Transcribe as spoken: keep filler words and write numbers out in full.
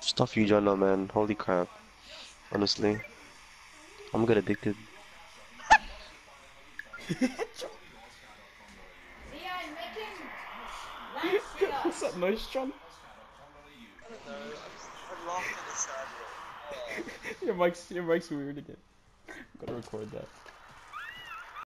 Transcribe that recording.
Stuff you, John, man. Holy crap. Honestly, I'm get addicted. What's that noise, John? I don't know. I just I laughed in a sad way. Oh. Your mic's your mic's weird again. I'm gonna record that.